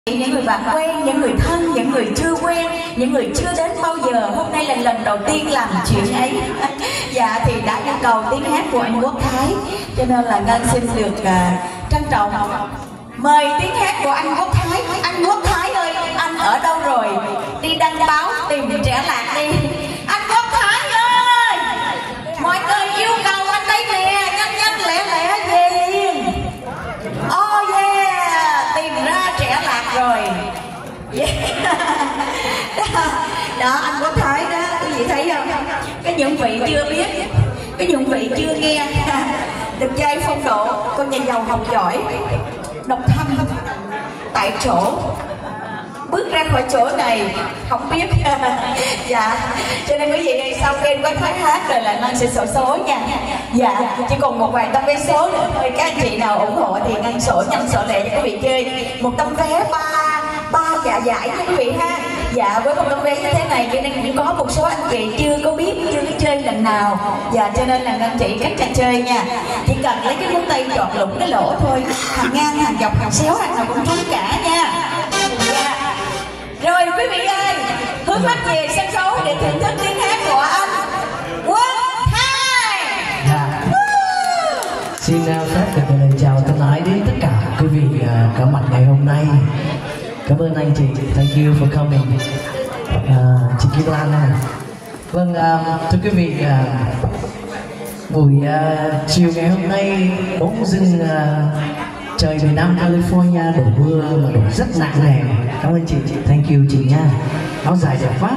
Những người bạn quen, những người thân, những người chưa quen, những người chưa đến bao giờ, hôm nay là lần đầu tiên làm chuyện ấy. Dạ thì đã yêu cầu tiếng hát của anh Quốc Thái, cho nên là Ngân xin được trân trọng mời tiếng hát của anh Quốc Thái. Anh Quốc Thái ơi, anh ở đâu rồi? Đi đăng báo tìm trẻ lạc đi. Anh Quốc Thái ơi, mọi người yêu cầu anh đây nè, nhanh nhanh lẹ lẹ về liền. Oh yeah, tìm ra trẻ lạc rồi. Yeah. Đó, anh Quốc Thái đó, quý vị thấy không? Cái những vị chưa biết, cái những vị chưa nghe, đẹp trai phong độ, con nhà giàu học giỏi, độc thân, tại chỗ, bước ra khỏi chỗ này không biết. Dạ, cho nên quý vị sau khi có Thái hát rồi là Ngân sẽ sổ số nha. Dạ, chỉ còn một vài tấm vé số nữa thôi, các anh chị nào ủng hộ thì Ngân sổ nhanh sổ lẹ cho quý vị chơi. Một tấm vé ba giải nha quý vị ha. Dạ, với một tấm vé như thế này cho nên cũng có một số anh chị chưa có biết, chưa có chơi lần nào. Dạ, cho nên là Ngân chỉ cách trò chơi nha. Chỉ cần lấy cái ngón tay chọn lụng cái lỗ thôi, hàng ngang, hàng dọc, hàng xéo, hàng nào cũng trúng cả nha. Dạ. Rồi quý vị ơi, hướng mắt về sân khấu để thưởng thức tiếng hát của anh Quốc Thái. Dạ. Xin phép được lời chào thân ái đến tất cả quý vị có mặt ngày hôm nay. Cảm ơn anh chị, thank you for coming. Chị Kim Lan này. Vâng, thưa quý vị, buổi chiều ngày hôm nay bỗng dưng trời miền Nam California đổ mưa mà đổ rất nặng nề. Cảm ơn chị, thank you chị nha. Áo dài đẹp quá.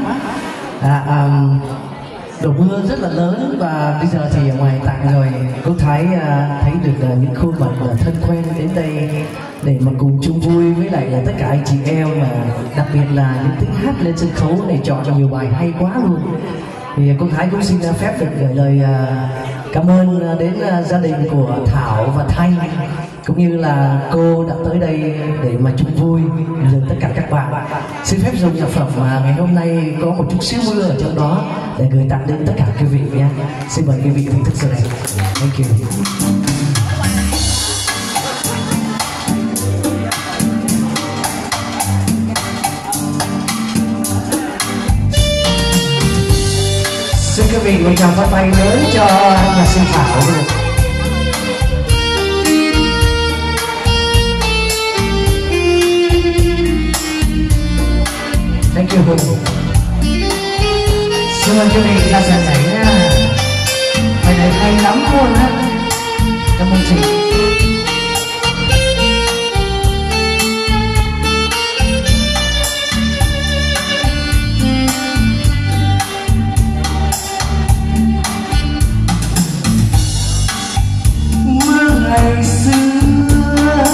Đổ mưa rất là lớn và bây giờ thì ở ngoài tặng rồi Quốc Thái thấy được những khuôn mặt thân quen đến đây để mà cùng chung vui với lại tất cả anh chị em, mà đặc biệt là những tiếng hát lên sân khấu này chọn nhiều bài hay quá luôn. Thì Quốc Thái cũng xin phép được gửi lời cảm ơn đến gia đình của Thảo và Thanh, cũng như là cô đã tới đây để mà chung vui với tất cả các bạn. Xin phép dùng nhạc phẩm mà ngày hôm nay có một chút xíu mưa ở trong đó để gửi tặng đến tất cả quý vị nhé. Xin mời quý vị thưởng thức sau đây. Thank you. Xin quý vị một tràng pháo tay lớn cho nhạc sĩ Thảo. Thank you Hùng. Xin mời quý vị ra sàn nhảy nha. Bài này hay lắm luôn á. Cảm ơn chị. Ngày xưa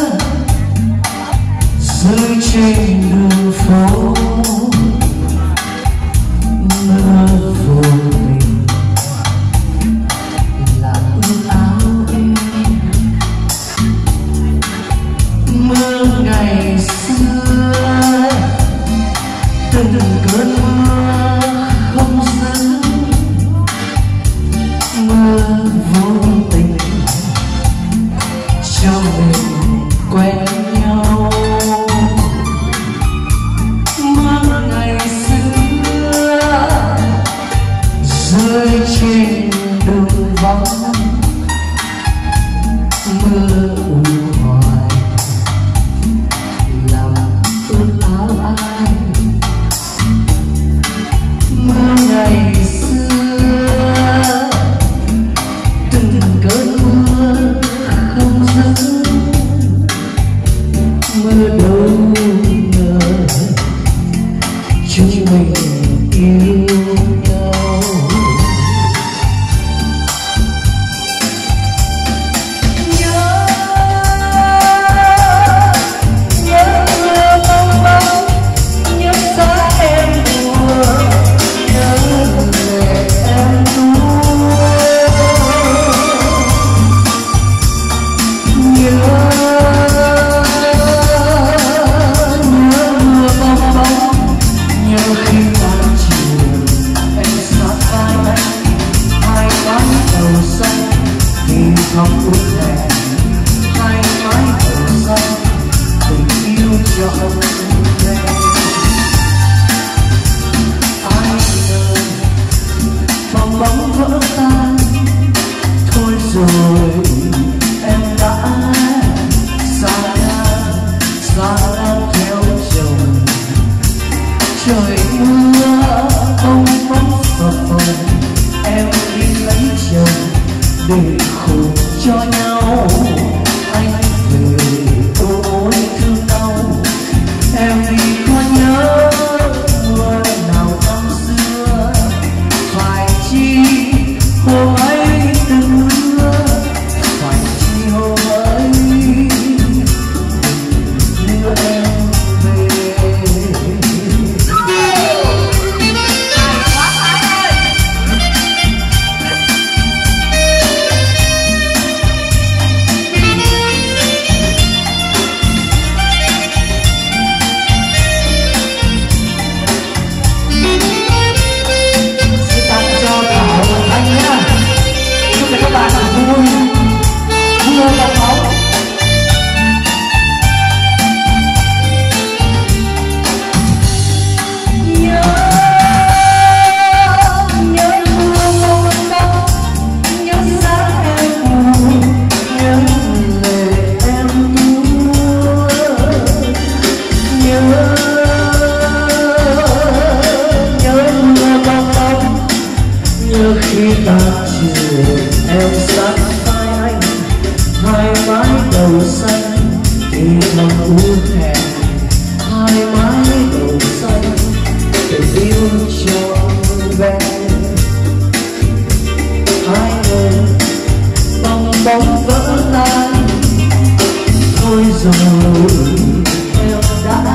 rơi trên đường phố, mưa vô tình làm ướt áo em. Mưa ngày xưa từng cơn mưa không dứt, mưa vô tình cho mình quen nhau. Mưa ngày xưa rơi trên đường vắng, mưa u hoài làm ướt áo ai. Mưa ngày xưa từng cơn mưa không dứt, mưa đâu ngờ chúng mình yêu nhau. Nhớ mưa bông bông, nhớ xa em buồn, nhớ lệ em tuôn. Nhớ mưa bông bông, nhớ khi tan chiều trời mưa bông bóng phập phồng, em đi lấy chồng để khổ cho nhau. Anh về ôi thương đau, em đi có nhớ mưa nào năm xưa, phải chi hôm ấy từng mưa, phải chi hôm ấy đưa em về. Khi ta chiều em sát vai anh, hai mái đầu xanh thì thầm u hẹn, hai mái đầu xanh tình yêu trọn vẹn. Hai người bong bóng vỡ tan, thôi rồi em đã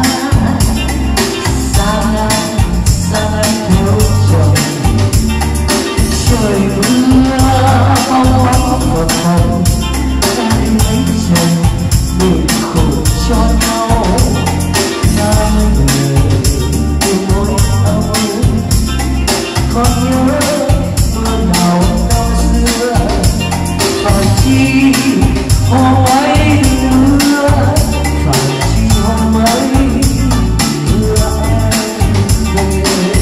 xa anh theo chồng. Trời mưa bóng bóng phập phồng, em lấy chồng để khổ cho nhau. Hai người yêu mối âu, còn nhớ mưa nào năm xưa, phải chi hôm ấy nữa, phải chi hôm ấy đưa em về.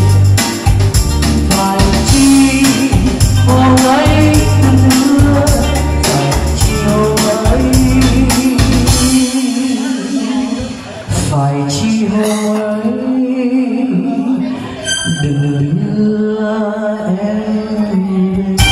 Phải chi hôm ấy nữa, phải chi hôm ấy, phải chi hôm ấy đừng đưa em.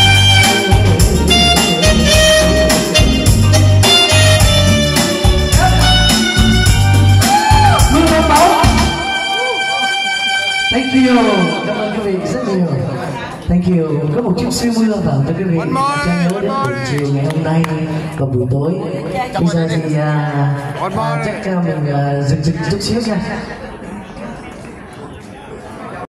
Thank you, cảm ơn quý vị rất nhiều. Thank you. Có một chút xíu mưa tặng cho quý vị trang nhớ đến buổi chiều ngày hôm nay và buổi tối. Bây giờ thì chắc mình dừng chút xíu nha.